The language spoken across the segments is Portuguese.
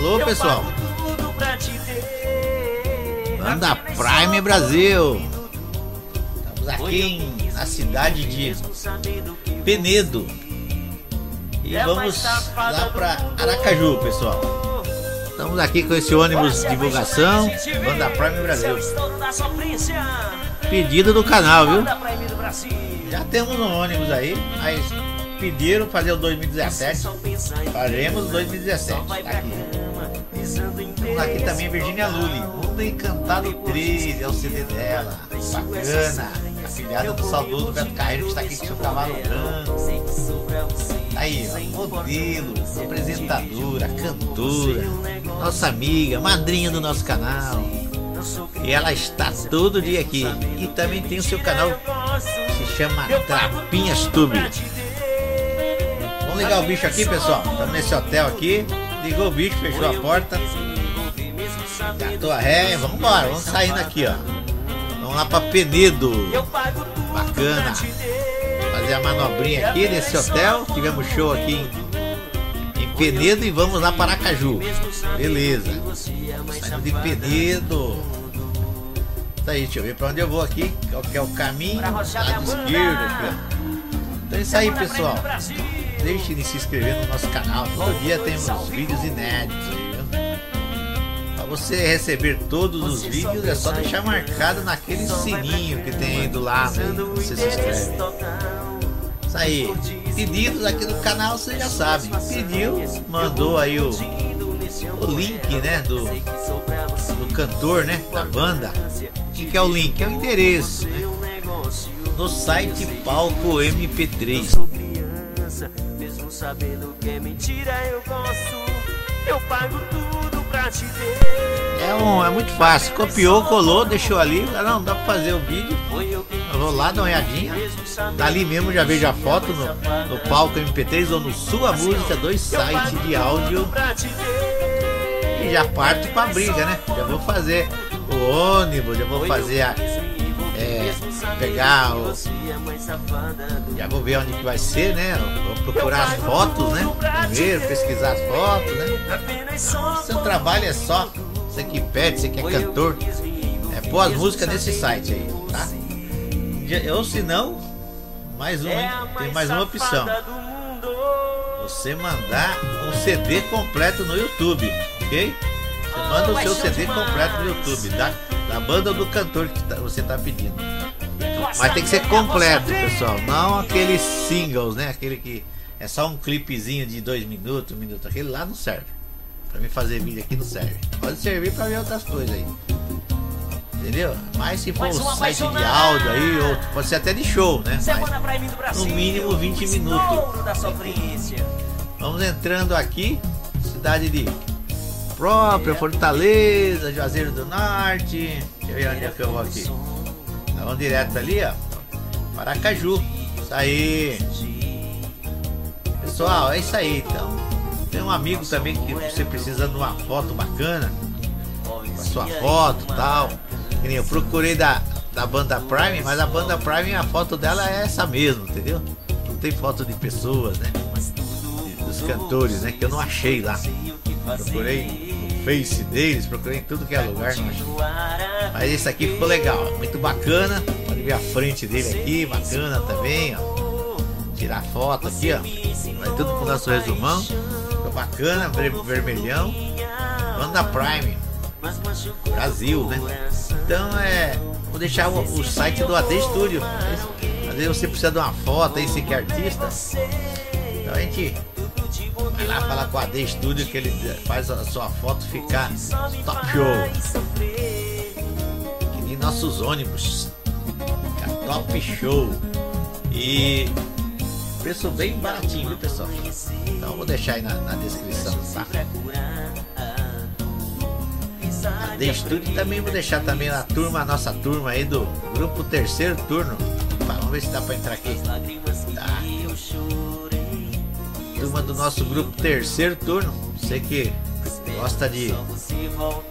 Alô, pessoal. Banda Prime Brasil. Estamos aqui na cidade de Penedo. E vamos lá para Aracaju, pessoal. Estamos aqui com esse ônibus de divulgação, Banda Prime Brasil. Pedido do canal, viu? Já temos um ônibus aí, mas pediram fazer o 2017. Faremos 2017. Tá aqui. Temos aqui também Virginia Lully, Mundo Encantado 3, é o CD dela. Bacana. A filhada do saudoso Beto Carreiro, que está aqui com seu cavalo branco. Aí, ó, modelo, apresentadora, cantora, nossa amiga, madrinha do nosso canal. E ela está todo dia aqui. E também tem o seu canal que se chama Trapinhas Tube. Vamos ligar o bicho aqui, pessoal. Estamos nesse hotel aqui. Ligou o bicho, fechou a porta. Catou a ré. Vamos embora, vamos saindo aqui, ó. Vamos lá para Penedo. Bacana. Fazer a manobrinha aqui nesse hotel. Tivemos show aqui em Penedo e vamos lá para Aracaju. Beleza. Saindo de Penedo. Isso aí, deixa eu ver para onde eu vou aqui. Qual que é o caminho? Lado esquerdo aqui, ó. Então é isso aí, pessoal. Deixe de se inscrever no nosso canal. Todo dia temos vídeos inéditos aí, viu? Para você receber todos os vídeos é só deixar marcado naquele sininho que tem aí do lado. Aí, você se inscreve. Isso aí. Pedidos aqui no canal, você já sabe. Pediu, mandou aí o link, né, do cantor, né, da banda. O que é o link? É o endereço, né? No site Palco MP3. Mesmo sabendo que é mentira, eu gosto. Eu pago tudo pra te ver. É muito fácil. Copiou, colou, deixou ali. Não, dá pra fazer o vídeo. Eu vou lá, dá uma olhadinha. Dali mesmo já vejo a foto no Palco MP3 ou no Sua Música, dois sites de áudio. E já parto pra briga, né? Já vou fazer o ônibus, já vou fazer pegar o... Já vou ver onde que vai ser, né? Vou procurar as fotos, né? Primeiro, pesquisar as fotos, né? Seu trabalho é só você que pede, você que é cantor, pôr as músicas nesse site aí, tá? Ou se não, tem mais uma opção. Você mandar um CD completo no YouTube, ok? Você manda o seu CD completo no YouTube, da banda ou do cantor que você está pedindo. Mas tem que ser completo, pessoal. Não aqueles singles, né? Aquele que é só um clipezinho de 2 minutos, 1 minuto. Aquele lá não serve. Pra mim fazer vídeo aqui não serve. Pode servir pra ver outras coisas aí. Entendeu? Mas se for um site de áudio aí, ou pode ser até de show, né? Mas, no mínimo 20 minutos. Vamos entrando aqui. Cidade de própria, Fortaleza, Juazeiro do Norte. Deixa eu ver onde é que eu vou aqui. Vamos direto ali, ó, Aracaju. Isso aí. Pessoal, é isso aí, então. Tem um amigo também que você precisa de uma foto bacana, a sua foto e tal. Que nem eu procurei da Banda Prime, mas a Banda Prime, a foto dela é essa mesmo, entendeu? Não tem foto de pessoas, né? Dos cantores, né? Que eu não achei lá. Procurei no Face deles, procurei em tudo que é lugar, não achei. Mas esse aqui ficou legal, muito bacana. Pode ver a frente dele aqui, bacana também, ó. Tirar foto aqui, ó. Vai tudo pro nosso resumão. Ficou bacana, vermelhão. Banda Prime Brasil, né? Então vou deixar o site do AD Studio. Às vezes você precisa de uma foto aí, você que é artista. Então a gente vai lá falar com o AD Studio que ele faz a sua foto ficar top show. Que nem nossos ônibus. Fica top show. E preço bem baratinho, viu, pessoal? Então eu vou deixar aí na descrição, tá? AD Studio também vou deixar também a nossa turma aí do grupo Terceiro Turno. Vamos ver se dá pra entrar aqui. Tá. Turma do nosso grupo Terceiro Turno. Você que gosta de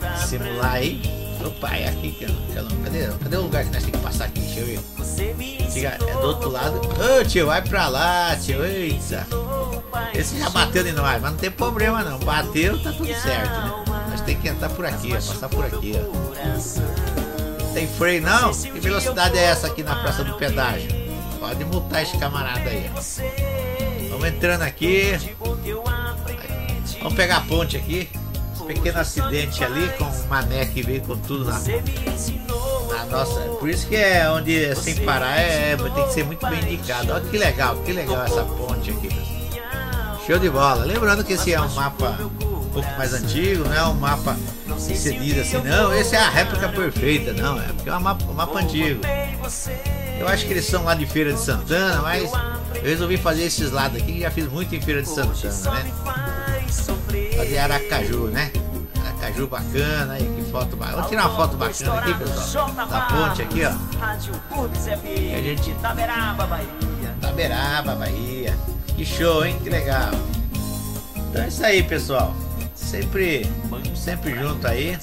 simular aí. Opa, é aqui. Cadê o lugar que nós temos que passar aqui? Deixa eu ver. antiga é do outro lado. Ô tio, vai pra lá, tio. Eita. Esse já bateu em nós, mas não tem problema não. Bateu, tá tudo certo, né? Nós tem que entrar por aqui, ó, passar por aqui, ó. Tem freio não? Que velocidade é essa aqui na praça do pedágio? Pode multar esse camarada aí, ó. Vamos entrando aqui. Vamos pegar a ponte aqui. Pequeno acidente ali com o mané que veio com tudo na nossa. Por isso que é onde é sem parar tem que ser muito bem indicado. Olha que legal essa ponte aqui. Show de bola. Lembrando que esse é um mapa um pouco mais antigo, não é um mapa cedido assim, não. Esse é a réplica perfeita, não. É porque é um mapa antigo. Eu acho que eles são lá de Feira de Santana, mas eu resolvi fazer esses lados aqui, que já fiz muito em Feira de Santana, né? Fazer Aracaju, né? Aracaju bacana, aí que foto bacana. Vamos tirar uma foto bacana aqui, pessoal. Da ponte aqui, ó. E a gente... Taberaba, Bahia. Que show, hein? Que legal. Então é isso aí, pessoal. Sempre junto aí.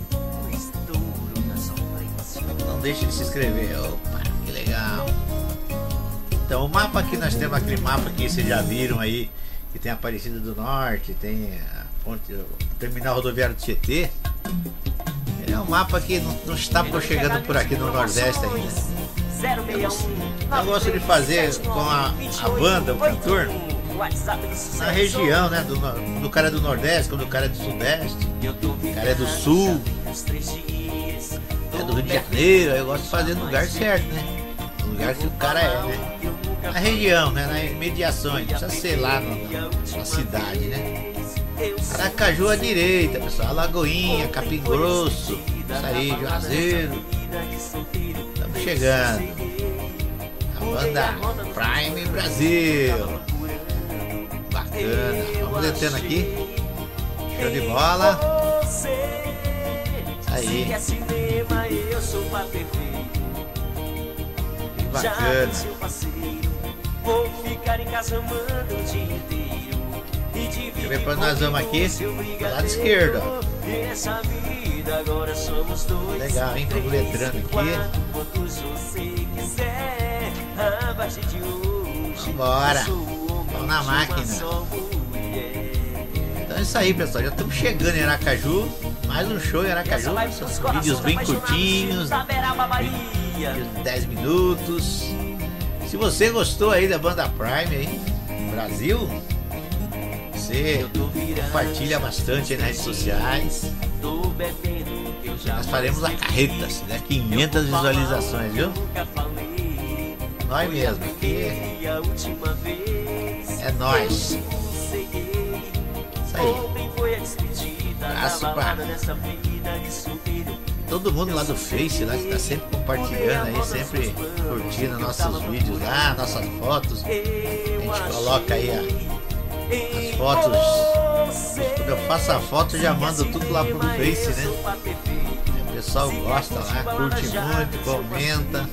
Não deixe de se inscrever. Opa, que legal. Então o mapa aqui, nós temos aquele mapa que vocês já viram aí, que tem a Aparecida do Norte, tem a ponte, o terminal rodoviário do Tietê. Ele é um mapa que não está chegando por aqui no Nordeste ainda. Eu gosto de fazer com a banda, o cantor, na região, né? Do cara é do Nordeste, quando o cara é do Sudeste, o cara é do Sul, é do Rio de Janeiro. Eu gosto de fazer no lugar certo, né? No lugar que o cara é, né? Na região, né? Nas imediações, não precisa ser lá na cidade, né? Aracaju à direita, pessoal, Alagoinha, Capim Grosso, isso aí, Juazeiro. Estamos chegando. A banda Prime Brasil. Bacana. Vamos descendo aqui. Show de bola. Aí. Que bacana. Vou ficar em casa amando o dia inteiro. Deixa eu ver pra nós vamos aqui. Do lado esquerdo, ó. Legal, hein? Vamos letrando aqui. Vambora. Vamos na máquina. Então é isso aí, pessoal. Já estamos chegando em Aracaju. Mais um show em Aracaju. São vídeos bem curtinhos. Vídeos de 10 minutos. Se você gostou aí da banda Prime aí, Brasil, você compartilha bastante aí nas redes sociais. Nós faremos a carreta, se der 500 visualizações, viu? Nós mesmo, aqui é nós. Isso aí. Abraço pra todo mundo lá do Face, lá que tá sempre compartilhando aí, sempre curtindo nossos vídeos lá, nossas fotos. A gente coloca aí as fotos. Quando eu faço a foto, já mando tudo lá pro Face, né? O pessoal gosta lá, curte muito, comenta.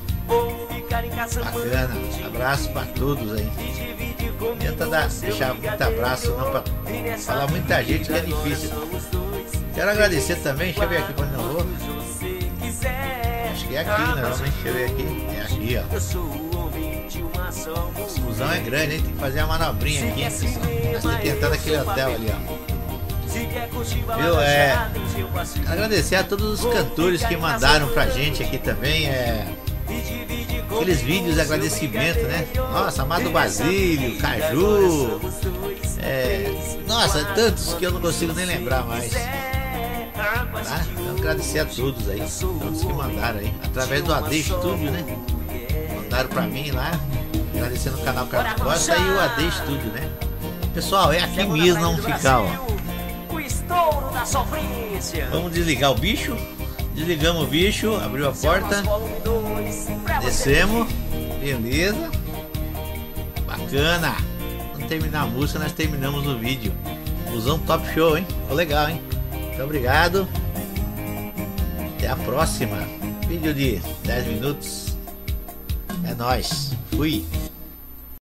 Bacana. Abraço pra todos aí. Tenta deixar muito abraço, não, pra falar muita gente que é difícil. Quero agradecer também, deixa eu ver aqui quando eu vou. Acho que é aqui, normalmente, deixa eu ver aqui. É aqui, ó. A fusão é grande, hein? Tem que fazer a manobrinha aqui. Nós estamos que entrar naquele hotel ali, ó. Viu? Agradecer a todos os cantores que mandaram pra gente aqui também. Aqueles vídeos de agradecimento, né? Nossa, Amado Basílio, Caju. Nossa, tantos que eu não consigo nem lembrar mais. Tá? Então agradecer a todos aí, todos que mandaram aí, através do AD Studio, né? Mandaram pra mim lá, agradecendo o canal Carlos Costa e o AD Studio, né? Pessoal, é aqui mesmo, não ficar, ó. Vamos desligar o bicho. Desligamos o bicho, abriu a porta. Descemos. Beleza. Bacana. Quando terminar a música, nós terminamos o vídeo. Busão top show, hein? Ficou legal, hein? Muito obrigado. Até a próxima. Vídeo de 10 minutos. É nóis. Fui.